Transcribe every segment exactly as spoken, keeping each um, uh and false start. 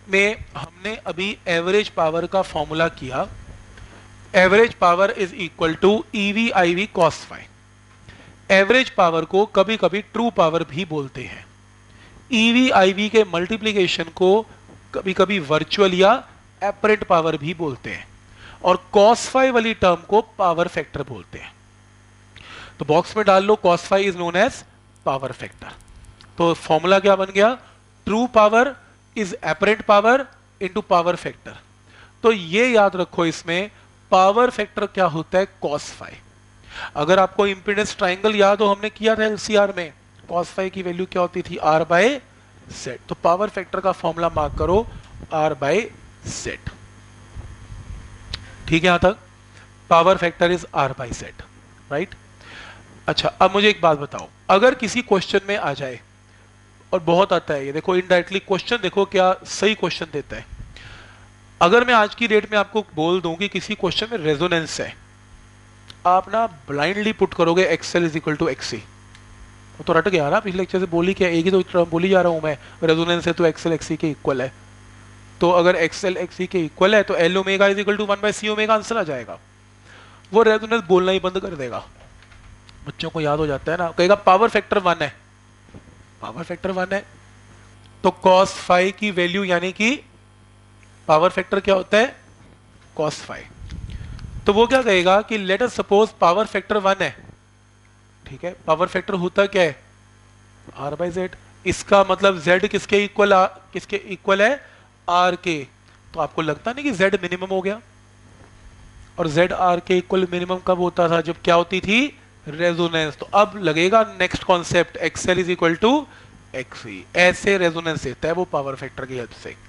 में हमने अभी एवरेज पावर का फॉर्मूला किया। Average power is equal to EV I V cos phi. Average power को कभी कभी ट्रू पावर भी बोलते हैं। ईवी आई वी के मल्टीप्लीकेशन को कभी कभी वर्चुअल या एपरेंट पावर भी बोलते हैं, और कॉस फाई वाली टर्म को पावर फैक्टर बोलते हैं। तो बॉक्स में डाल लो cos phi is known as power factor. तो फॉर्मूला क्या बन गया? True power is apparent power into power factor. तो ये याद रखो, इसमें पावर फैक्टर क्या होता है? Cos phi. अगर आपको इंपीडेंस ट्राइंगल याद हो, हमने किया था एलसीआर में, कॉस फाई की वैल्यू क्या होती थी? R by Z. तो पावर फैक्टर का फॉर्मूला मार्क करो, आर बाय जेड। ठीक है यहां तक? Power factor is R by Z, right? अच्छा, अब मुझे एक बात बताओ, अगर किसी क्वेश्चन में आ जाए, और बहुत आता है ये, देखो इनडायरेक्टली क्वेश्चन देखो क्या सही क्वेश्चन देता है। अगर मैं आज की डेट में आपको बोल दूं कि किसी क्वेश्चन में रेजोनेंस है, आप ना ब्लाइंडली पुट करोगे XL is equal to XC. तो रट गया ना, पिछले लेक्चर से बोली क्या, एक ही तो टर्म बोली जा रहा हूं मैं, रेजोनेंस है तो एक्सएल एक्सी के इक्वल है। तो अगर एक्सएल एक्सी के इक्वल है तो L omega is equal to one by C omega answer आ जाएगा। वो रेजोनेंस बोलना ही बंद कर देगा। बच्चों को याद हो जाता है ना, कहेगा पावर फैक्टर वन है, पावर फैक्टर वन है, तो कॉस फाई की वैल्यू यानी कि पावर फैक्टर क्या होता है? Cos phi. तो वो क्या कहेगा कि let us suppose power factor one है, ठीक है? पावर फैक्टर होता क्या है? R by Z. इसका मतलब जेड किसके इक्वल, किसके इक्वल है? आर के। तो आपको लगता नहीं कि जेड मिनिमम हो गया? और जेड आर के इक्वल मिनिमम कब होता था? जब क्या होती थी? रेजोनेंस। तो अब लगेगा next concept, XL is equal to XC. ऐसे रेजोनेंस देता है वो पावर फैक्टर की हेल्प से,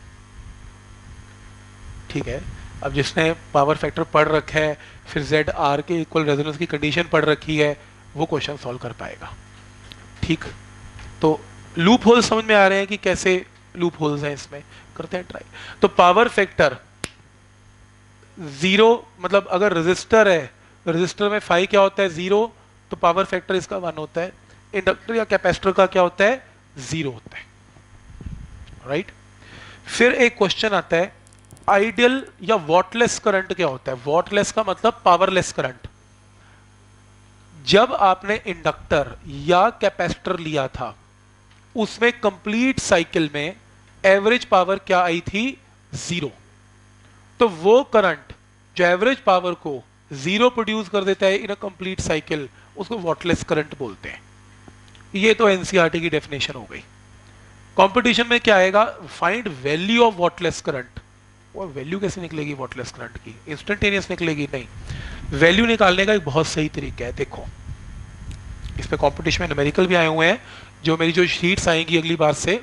ठीक है? अब जिसने पावर फैक्टर पढ़ रखा है, फिर जेड आर के इक्वल रेजोनेंस की कंडीशन पढ़ रखी है, वो क्वेश्चन सॉल्व कर पाएगा, ठीक? तो लूप होल समझ में आ रहे हैं कि कैसे लूप होल्स हैं इसमें? करते हैं ट्राई। तो पावर फैक्टर जीरो, मतलब अगर रेजिस्टर है, रेजिस्टर में फाई क्या होता है? जीरो, तो पावर फैक्टर इसका वन होता है। इंडक्टर या कैपेसिटर का क्या होता है? जीरो होता है, राइट? फिर एक क्वेश्चन आता है, आइडियल या वॉटलेस करंट क्या होता है? वॉटलेस का मतलब पावरलेस करंट। जब आपने इंडक्टर या कैपेसिटर लिया था, उसमें कंप्लीट साइकिल में एवरेज पावर क्या आई थी? जीरो। तो वो करंट जो एवरेज पावर को जीरो प्रोड्यूस कर देता है इन अ कंप्लीट साइकिल, उसको वॉटलेस करंट बोलते हैं। ये तो एनसीईआरटी की डेफिनेशन हो गई। कंपटीशन में क्या आएगा? Find value of wattless current. वो वैल्यू कैसे निकलेगी वॉटलेस करंट की? इंस्टेंटेनियस निकलेगी? नहीं, वैल्यू निकालने का एक बहुत सही तरीका है। देखो, इस पे कंपटीशन में न्यूमेरिकल भी आए हुए हैं, जो मेरी जो शीट्स आएंगी अगली बार से,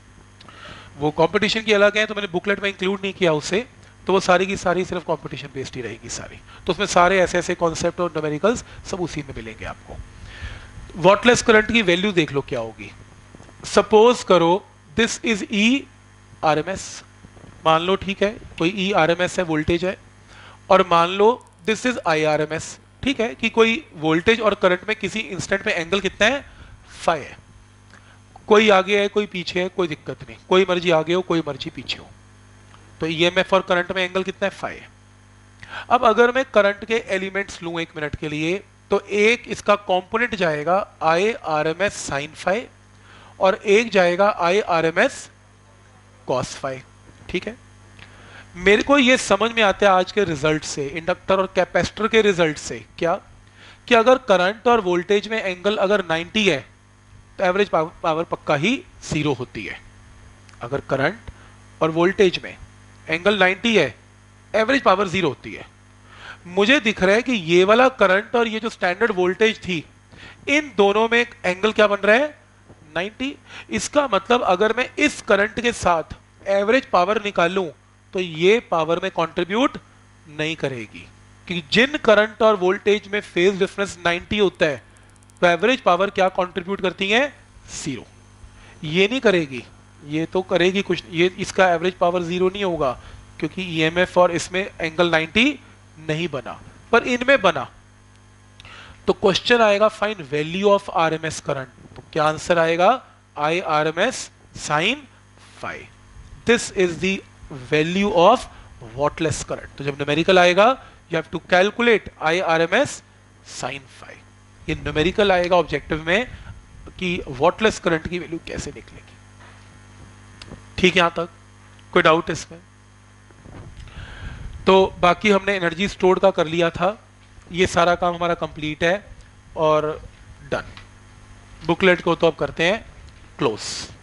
वो कंपटीशन की अलग है, तो मैंने बुकलेट में इंक्लूड नहीं किया उसे, तो वो सारी की सारी सिर्फ कंपटीशन बेस्ड ही रहेगी सारी। तो उसमें सारे ऐसे ऐसे कॉन्सेप्ट और न्यूमेरिकल्स सब उसी में मिलेंगे आपको। वॉटलेस करंट की वैल्यू देख लो क्या होगी। सपोज करो this is E R M S, मान लो, ठीक है? कोई ई आर एम एस है, वोल्टेज है, और मान लो this is I R M S, ठीक है? कि कोई वोल्टेज और करंट में किसी इंस्टेंट में एंगल कितना है? फाई है। कोई आगे है, कोई पीछे है, कोई दिक्कत नहीं, कोई मर्जी आगे हो, कोई मर्जी पीछे हो। तो ईएमएफ और करंट में एंगल कितना है? फाई है। अब अगर मैं करंट के एलिमेंट्स लूं एक मिनट के लिए, तो एक इसका कंपोनेंट जाएगा I R M S sine phi, और एक जाएगा I R M S cos phi, ठीक है? मेरे को ये समझ में आता है आज के रिजल्ट से, इंडक्टर और कैपेसिटर के रिजल्ट से, क्या कि अगर करंट और वोल्टेज में एंगल अगर नाइंटी है, तो एवरेज पावर पक्का ही जीरो होती है। अगर करंट और वोल्टेज में एंगल नाइंटी है, एवरेज पावर जीरो होती है। मुझे दिख रहा है कि ये वाला करंट और ये जो स्टैंडर्ड वोल्टेज थी, इन दोनों में एंगल क्या बन रहा है? नाइंटी। इसका मतलब अगर मैं इस करंट के साथ एवरेज पावर निकालूं, तो ये पावर में कंट्रीब्यूट नहीं करेगी, क्योंकि जिन करंट और वोल्टेज में फेज डिफरेंस नाइंटी होता है, तो एवरेज पावर क्या कंट्रीब्यूट करती है? जीरो। ये नहीं करेगी, ये तो करेगी कुछ, ये इसका एवरेज पावर जीरो नहीं होगा, क्योंकि ईएमएफ और इसमें एंगल नाइंटी नहीं बना, पर इनमें बना। तो क्वेश्चन आएगा find value of RMS current. तो क्या आंसर आएगा? I R M S sine phi. This is the value of wattless current. तो जब न्यूमेरिकल आएगा you have to calculate I R M S sine phi. ये numerical आएगा objective में कि वॉटलेस करंट की वैल्यू कैसे निकलेगी। ठीक है, यहां तक कोई डाउट इसमें? तो बाकी हमने एनर्जी स्टोर का कर लिया था, ये सारा काम हमारा कंप्लीट है और डन। बुकलेट को तो अब करते हैं क्लोज।